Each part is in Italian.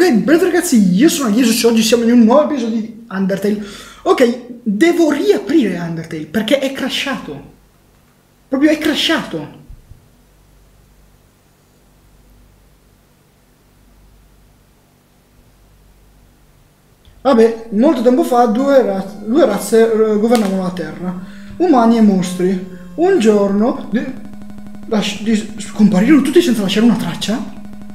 benvenuti ragazzi, io sono Jesus, oggi siamo in un nuovo episodio di Undertale. Ok, devo riaprire Undertale perché è crashato. Proprio è crashato. Vabbè, molto tempo fa due razze governavano la Terra, umani e mostri. Un giorno scomparirono tutti senza lasciare una traccia.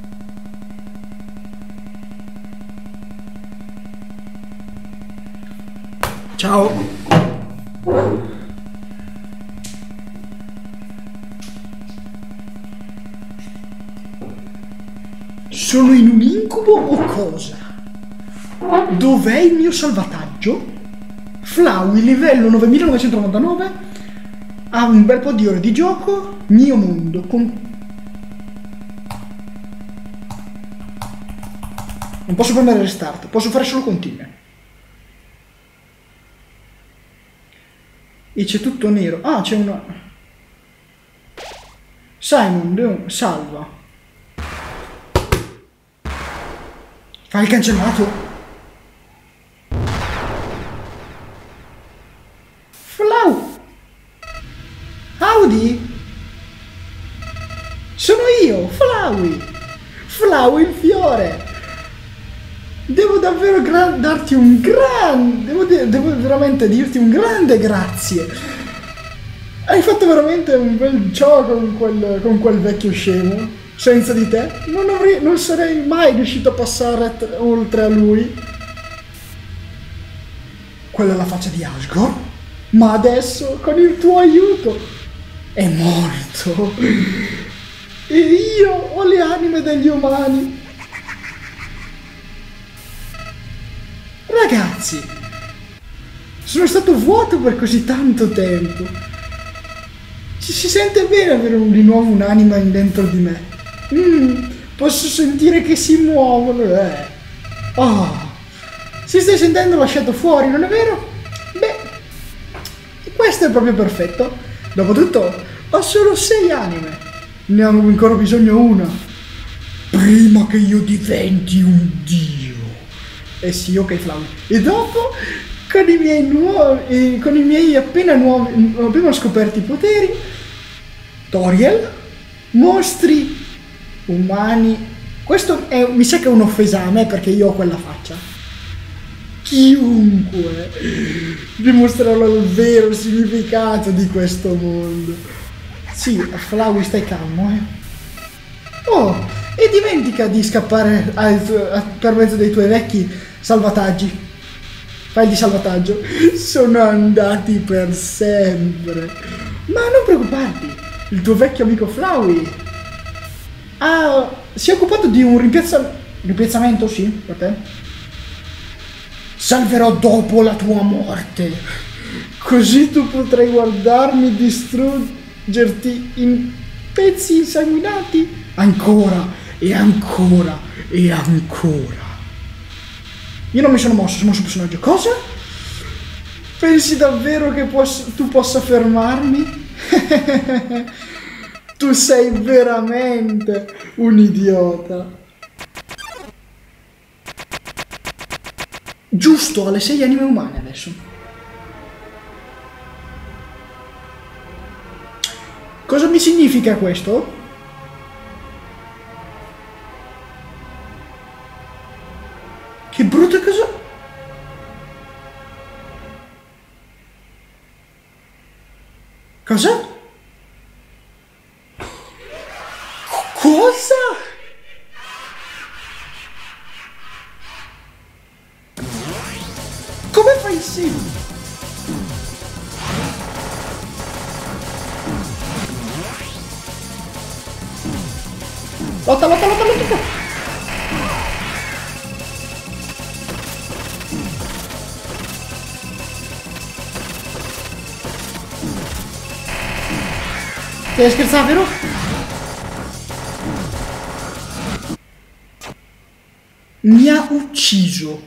Ciao. Sono in un incubo o cosa? Dov'è il mio salvataggio? Flowey, livello 9999, ha un bel po' di ore di gioco, mio mondo, non posso prendere restart, posso fare solo continue. E c'è tutto nero. Ah, c'è una... Simon, salva. Fai il cancellato. Flau. Howdy. Sono io, Flowey. Flowey il fiore. Devo davvero darti un grande... Devo veramente dirti un grande grazie. Hai fatto veramente un bel gioco con quel vecchio scemo. Senza di te non sarei mai riuscito a passare oltre a lui. Quella è la faccia di Asgore. Ma adesso, con il tuo aiuto, è morto. E io ho le anime degli umani. Ragazzi, sono stato vuoto per così tanto tempo. Si sente bene avere di nuovo un'anima dentro di me. Posso sentire che si muovono. Oh, si stai sentendo lasciato fuori, non è vero? Beh, questo è proprio perfetto. Dopotutto, ho solo 6 anime. Ne ho ancora bisogno una. Prima che io diventi un dio. Eh sì, ok, Flavio. E dopo, con i miei appena scoperti poteri, Toriel, mostri, umani. Questo mi sa che è un'offesa a me perché io ho quella faccia. Chiunque dimostrerà il vero significato di questo mondo. Sì, Flavio, stai calmo, Oh, e dimentica di scappare per mezzo dei tuoi vecchi salvataggi. File di salvataggio sono andati per sempre. Ma non preoccuparti, il tuo vecchio amico Flowey si è occupato di un rimpiazzamento, sì, per te. Salverò dopo la tua morte, così tu potrai guardarmi distruggerti in pezzi insanguinati ancora e ancora e ancora. Io non mi sono mosso, sono mosso il personaggio. Cosa? Pensi davvero che tu possa fermarmi? Tu sei veramente un idiota. Giusto, alle 6 anime umane adesso. Cosa mi significa questo? Che brutta cosa... Cosa? Cosa? Come fai sì? Lotta, lotta, lotta, lotta! Stai scherzando, vero? Mi ha ucciso.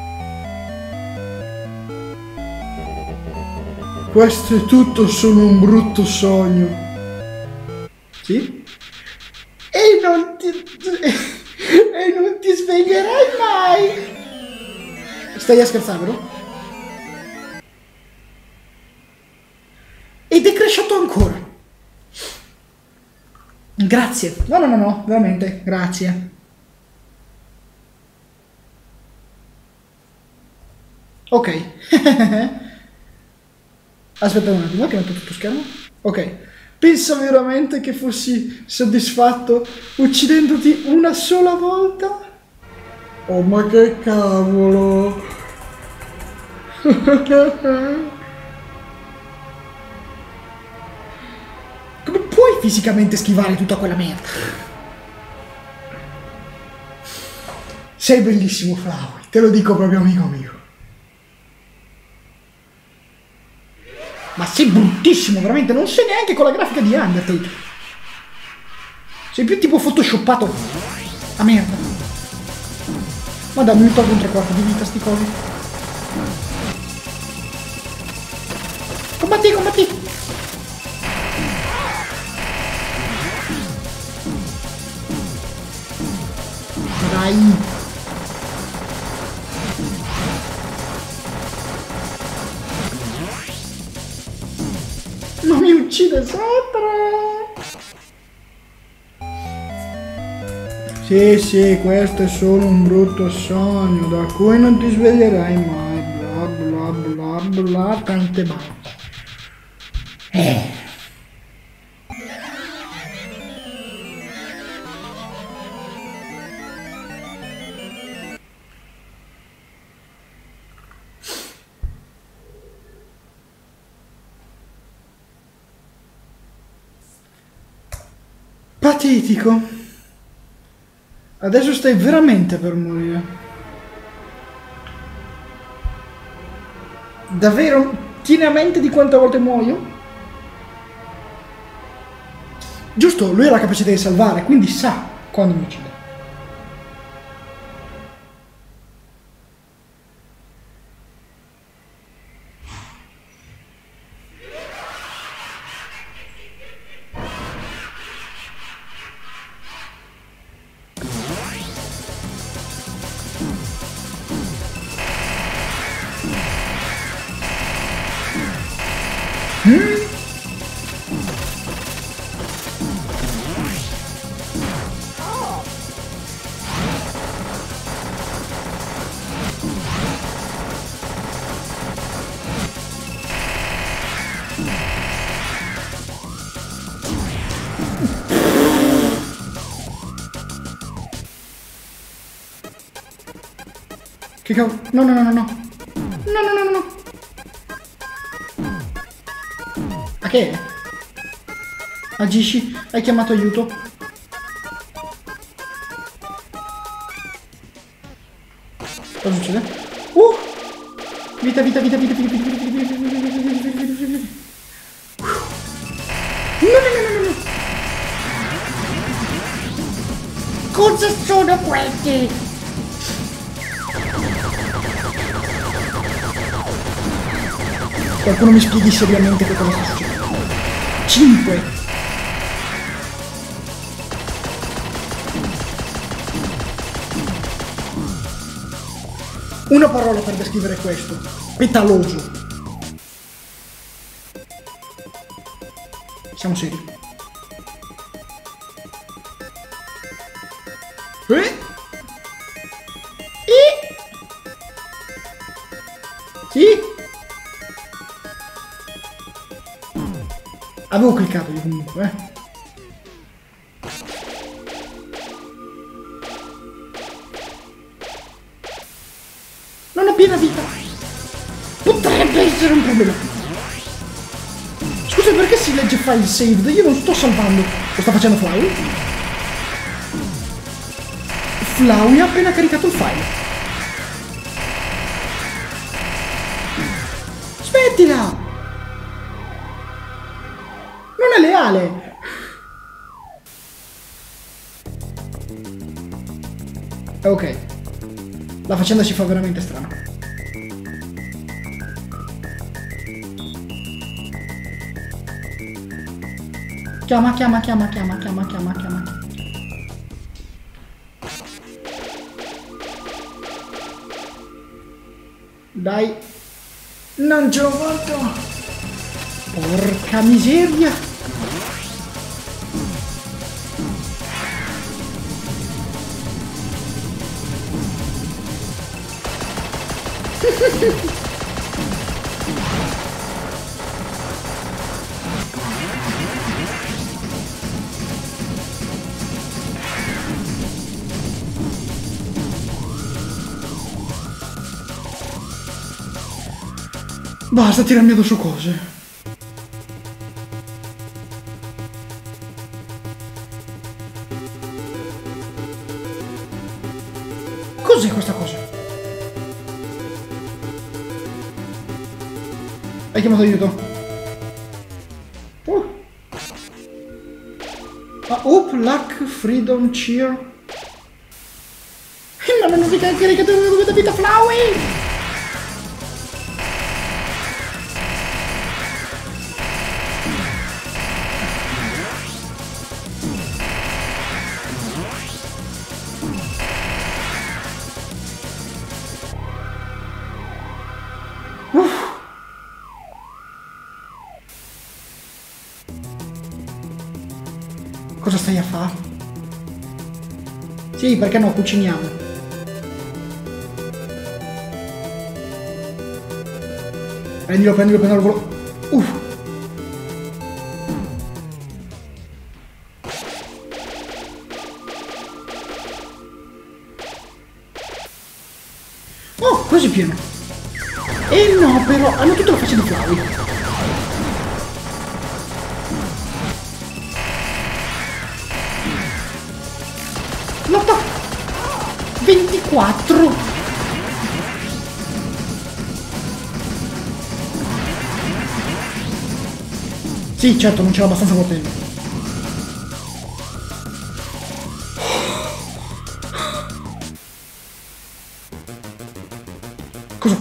Questo è tutto solo un brutto sogno. Sì? E non ti sveglierai mai! Stai a scherzare, vero? Ed è cresciuto ancora. Grazie. No, veramente, grazie. Ok. Aspetta un attimo, che metto tutto schermo. Ok. Pensa veramente che fossi soddisfatto uccidendoti una sola volta? Oh, ma che cavolo! Come puoi fisicamente schivare tutta quella merda? Sei bellissimo, Flowey, te lo dico proprio amico mio. Ma sei bruttissimo, veramente, non sei neanche con la grafica di Undertale. Sei più tipo photoshoppato. A merda. Ma dai, mi tolgo un 3/4 di vita, sti cosi. Combatti, combatti. Dai. Non mi uccide sempre! Sì, questo è solo un brutto sogno da cui non ti sveglierai mai. Bla bla bla bla, tante balle. Patetico. Adesso stai veramente per morire. Davvero? Tieni a mente di quante volte muoio? Giusto, lui ha la capacità di salvare, quindi sa quando mi uccide. Che cavolo? No. No. Ma che è? Agisci? Hai chiamato aiuto? Cosa succede? Vita. No. Cosa sono questi? Qualcuno mi spieghi seriamente che cosa sta succedendo. 5. Una parola per descrivere questo. Petaloso. Siamo seri. Sì? Avevo cliccato io comunque, Non ho piena vita. Potrebbe essere un problema. Scusa, perché si legge file saved? Io non sto salvando. Lo sta facendo Flowey? Flowey ha appena caricato il file. Smettila! Non è leale! Ok. La faccenda si fa veramente strana. Chiama. Dai. Non ce l'ho fatto. Porca miseria. Basta tirarmi addosso cose. Cos'è questa cosa? Hai chiamato aiuto? Up, luck, freedom, cheer. Ma non mi caricato come da vita Flowey! Cosa stai a fare? Sì, perché no, cuciniamo. Prendilo, volo. Oh, quasi pieno. E no, però, hanno tutta la faccia di Flowey. Lotta 24. Sì, certo, non c'era abbastanza coltello. Cosa?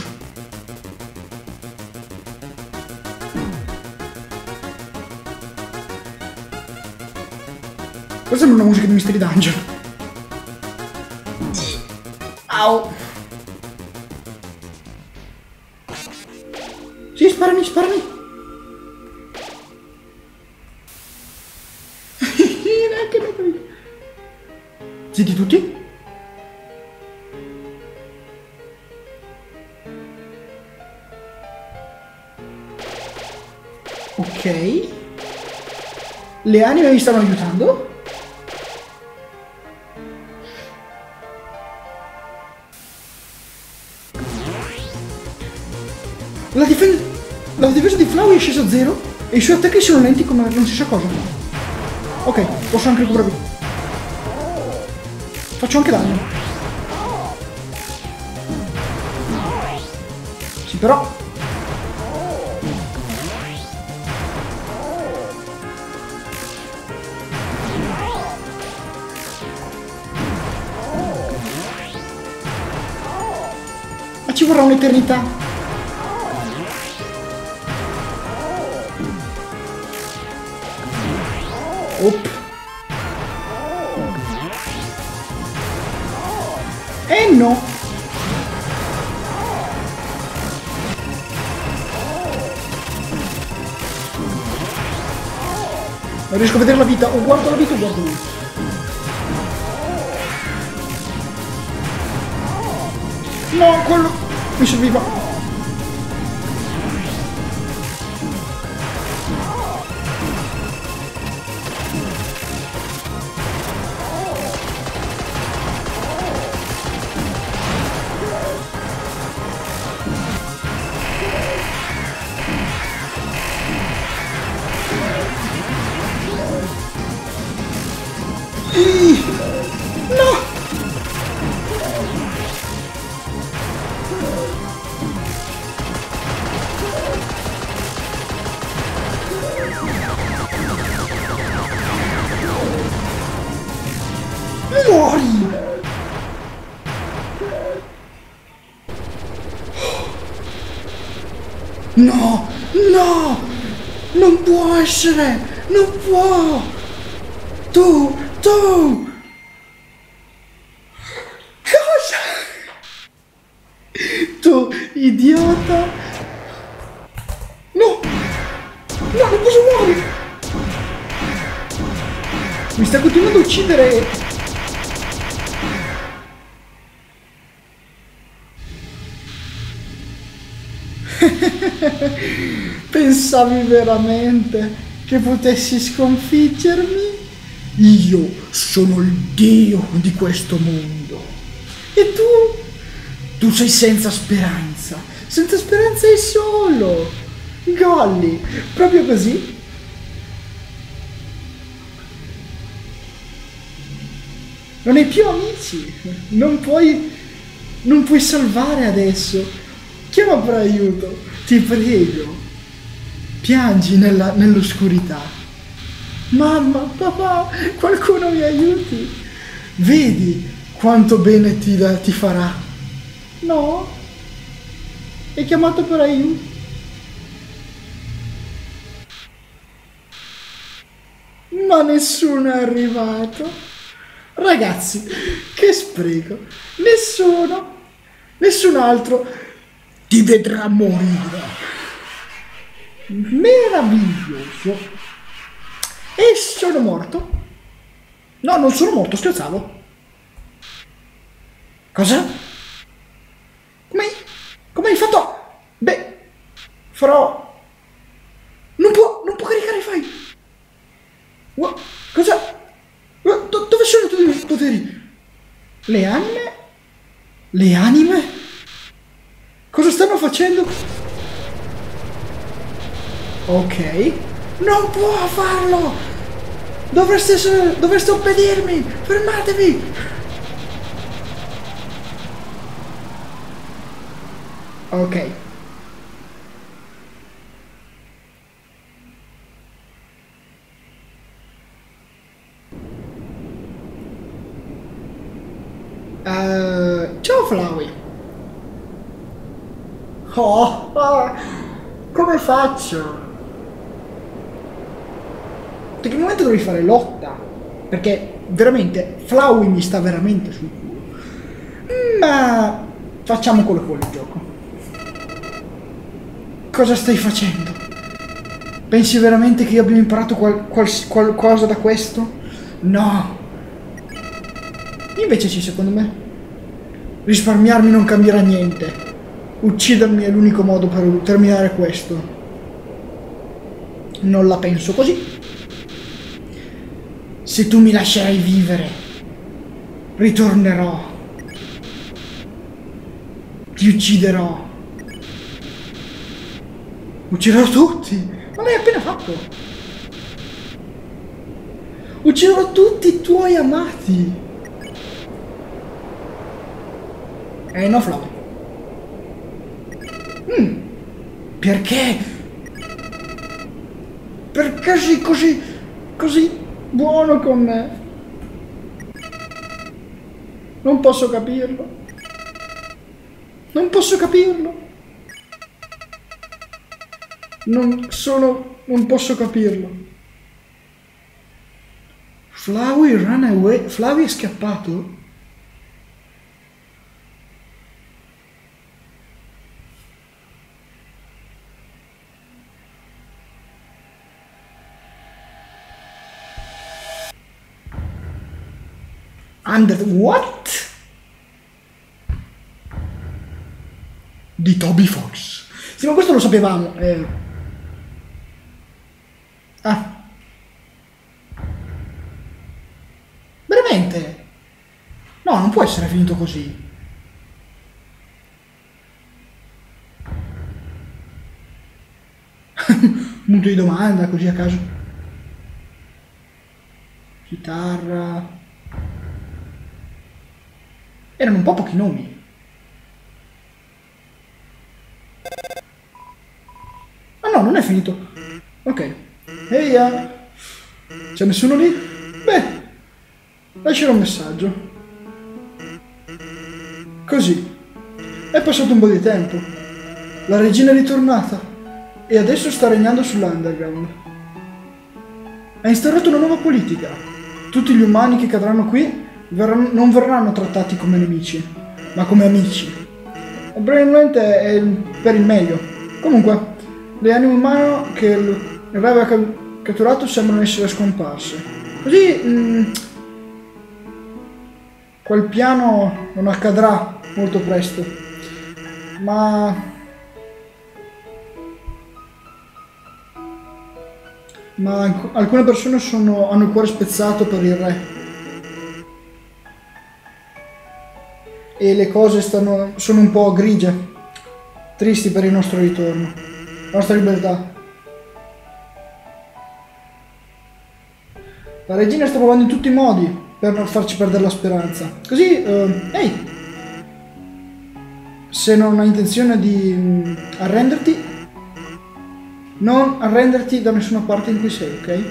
Questa sembra una musica di Mystery Dungeon. Au. Sì, sparami. Neanche me capito. Zitti tutti? Ok. Le anime mi stanno aiutando? La difesa di Flowey è scesa a 0 e i suoi attacchi sono lenti come non si sa cosa. Ok, posso anche recuperare. Faccio anche danno. Sì, però... Ma ci vorrà un'eternità. Op. No. Non riesco a vedere la vita, o guardo la vita o guardo lui. No, quello mi serviva. No! Muori! No! No! Non può essere! Non può! Tu! Cosa? Tu, idiota! No! No, non posso muovere! Mi sta continuando a uccidere! Pensavi veramente che potessi sconfiggermi? Io sono il dio di questo mondo. E tu? Tu sei senza speranza. Senza speranza e solo. Golly, proprio così? Non hai più amici. Non puoi salvare adesso. Chiama per aiuto. Ti prego. Piangi nell'oscurità. Mamma, papà, qualcuno mi aiuti. Vedi quanto bene ti farà. No? Hai chiamato per aiuto? Ma nessuno è arrivato. Ragazzi, che spreco. Nessun altro ti vedrà morire. Meraviglioso. E sono morto? No, non sono morto, scherzavo. Cosa? Come hai fatto? Beh, farò... Non può caricare i file. Cosa? Dove sono tutti i miei poteri? Le anime? Le anime? Cosa stanno facendo? Ok. Non può farlo! Dovreste obbedirmi! Fermatevi! Ok. Ciao Flowey. Come faccio? Tecnicamente dovrei fare lotta, perché veramente Flowey mi sta veramente sul culo. Ma facciamo quello che vuole il gioco. Cosa stai facendo? Pensi veramente che io abbia imparato qualcosa da questo? No. Invece sì, secondo me. Risparmiarmi non cambierà niente. Uccidermi è l'unico modo per terminare questo. Non la penso così. Se tu mi lascerai vivere, ritornerò. Ti ucciderò. Ucciderò tutti. Ma l'hai appena fatto. Ucciderò tutti i tuoi amati. No, Flavio. Perché? Perché sei così buono con me? Non posso capirlo. Non posso capirlo. Non posso capirlo. Flowey ran away. Flowey è scappato? What? Di Toby Fox. Sì, ma questo lo sapevamo. Ah. Veramente? No, non può essere finito così. Punto di domanda, così a caso. Chitarra. Erano un po' pochi nomi. Ah no, non è finito. Ok. Ehi, c'è nessuno lì? Beh, lascerò un messaggio. Così. È passato un po' di tempo. La regina è ritornata e adesso sta regnando sull'Underground. Ha instaurato una nuova politica. Tutti gli umani che cadranno qui non verranno trattati come nemici, ma come amici. probabilmente è per il meglio. Comunque, le anime umane che il re aveva catturato sembrano essere scomparse. Così quel piano non accadrà molto presto. Ma alcune persone hanno il cuore spezzato per il re. E le cose sono un po' grigie, tristi per il nostro ritorno, la nostra libertà. La regina sta provando in tutti i modi per non farci perdere la speranza. Così, ehi, se non hai intenzione di arrenderti, non arrenderti da nessuna parte in cui sei, ok?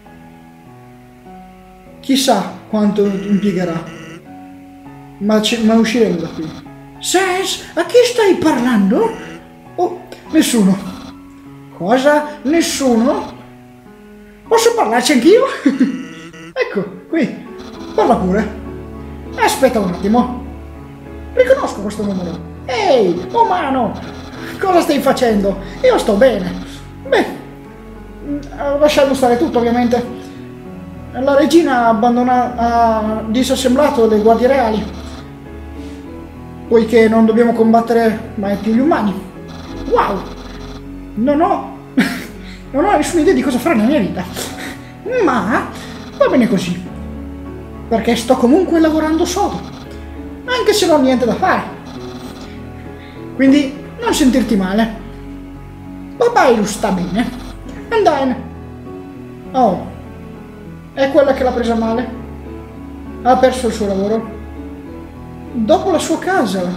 Chissà quanto impiegherà, ma usciremo da qui. Sans, a chi stai parlando? Oh, nessuno. Cosa? Nessuno? Posso parlarci anch'io? Ecco, qui. Parla pure. Aspetta un attimo. Riconosco questo numero. Ehi, umano! Cosa stai facendo? Io sto bene. Beh, lasciando stare tutto ovviamente. La regina ha disassemblato le guardie reali, poiché non dobbiamo combattere mai più gli umani. Wow! Non ho nessuna idea di cosa fare nella mia vita, ma va bene così, perché sto comunque lavorando sodo, anche se non ho niente da fare. Quindi non sentirti male. Babailu sta bene. Andain. Oh, è quella che l'ha presa male. Ha perso il suo lavoro. Dopo la sua casa.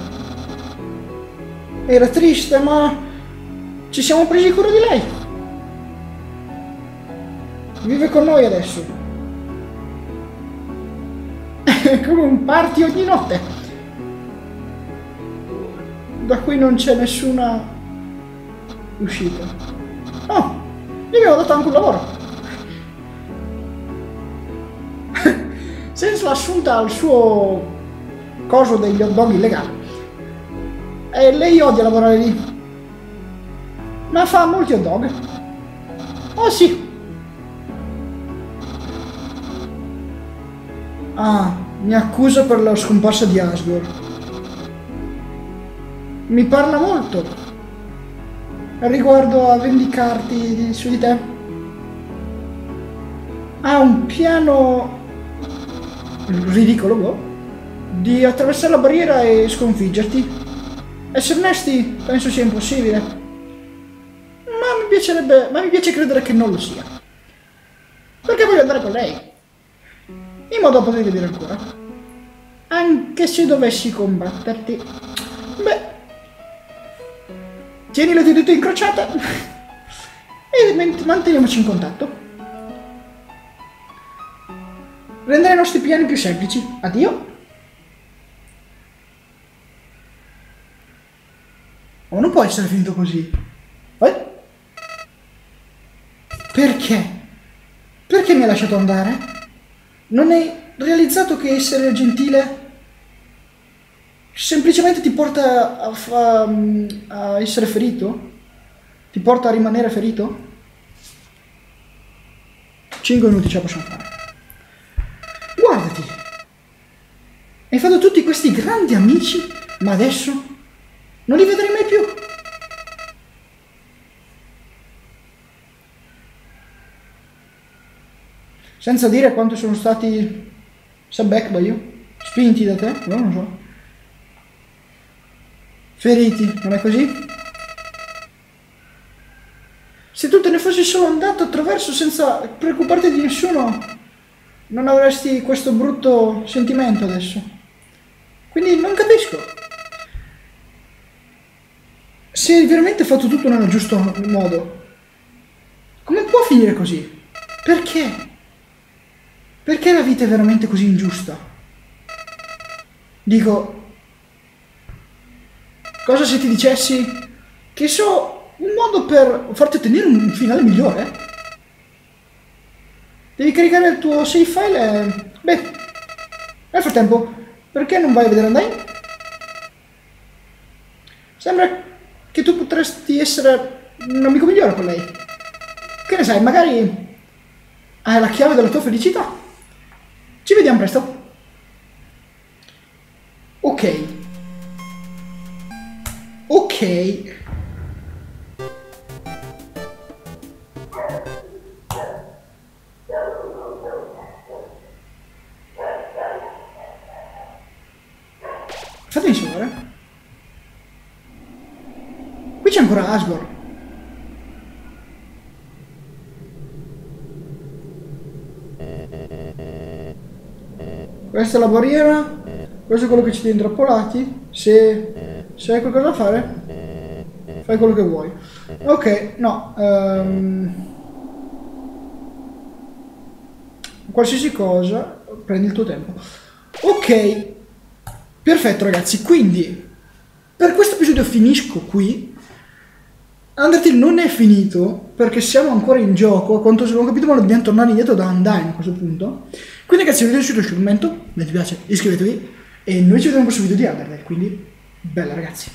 Era triste, ma ci siamo presi cura di lei. Vive con noi adesso. Come un party ogni notte. Da qui non c'è nessuna uscita. Oh, gli abbiamo dato anche un lavoro. Senza l'assunta al suo coso degli hot dog illegali. E lei odia lavorare lì. Ma fa molti hot dog. Oh sì. Ah, mi accusa per la scomparsa di Asgore. Mi parla molto riguardo a vendicarti su di te. Ha un piano ridicolo di attraversare la barriera e sconfiggerti. Essere onesti, penso sia impossibile. Ma mi piace credere che non lo sia. Perché voglio andare con lei. In modo da poter vedere ancora. Anche se dovessi combatterti. Beh, tieni le tue dita incrociate e manteniamoci in contatto. Rendere i nostri piani più semplici. Addio. Oh, non può essere finito così. Perché? Perché mi hai lasciato andare? Non hai realizzato che essere gentile semplicemente ti porta a essere ferito? Ti porta a rimanere ferito? 5 minuti ce la possiamo fare. Guardati! Hai fatto tutti questi grandi amici, ma adesso non li vedrai mai più. Senza dire quanto sono stati spinti da te, no, non so. Feriti, non è così? Se tu te ne fossi solo andato attraverso senza preoccuparti di nessuno, non avresti questo brutto sentimento adesso. Quindi non capisco. Se hai veramente fatto tutto nel giusto modo, come può finire così? Perché? Perché la vita è veramente così ingiusta? Dico, cosa se ti dicessi che so un modo per farti ottenere un finale migliore? Devi caricare il tuo save file e... Beh, nel frattempo, perché non vai a vedere Undyne? Sembra che tu potresti essere un amico migliore con lei. Che ne sai, magari hai la chiave della tua felicità. Ci vediamo presto. Ok. Ok. Fatemi solo, qui c'è ancora Asgore. Questa è la barriera. Questo è quello che ci tiene intrappolati. Se hai qualcosa da fare, fai quello che vuoi. Ok, no. Qualsiasi cosa, prendi il tuo tempo. Ok. Perfetto ragazzi, quindi per questo episodio finisco qui. Undertale non è finito perché siamo ancora in gioco. A quanto ho capito, ma dobbiamo tornare indietro da Undyne a questo punto. Quindi ragazzi, se vi è piaciuto questo commento, mettete mi piace, iscrivetevi e noi ci vediamo in questo video di Undertale. Quindi bella ragazzi.